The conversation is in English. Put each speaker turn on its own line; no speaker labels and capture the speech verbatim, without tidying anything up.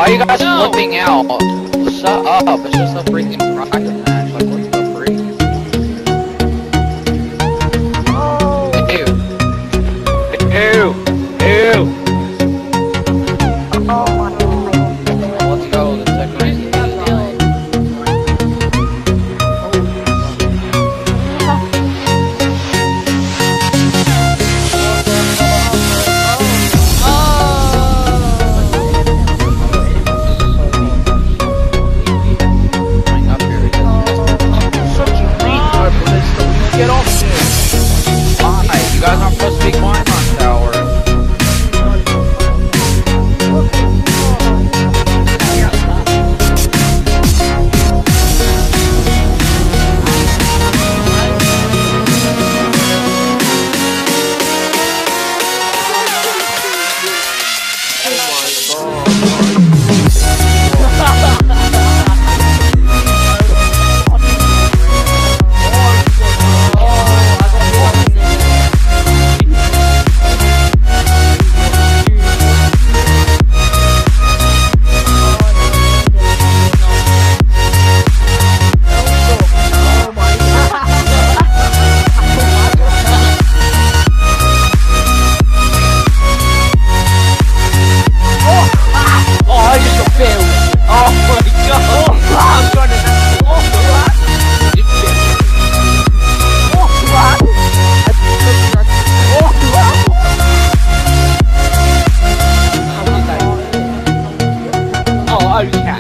Why are you guys no. flipping out? Shut up, it's just a freaking rocket match. Like, what's the freak? Oh. Ew. Ew. Ew. Oh my god. Let's go, the second. Get off this! Why? You guys aren't supposed to be climbing on tower. Okay.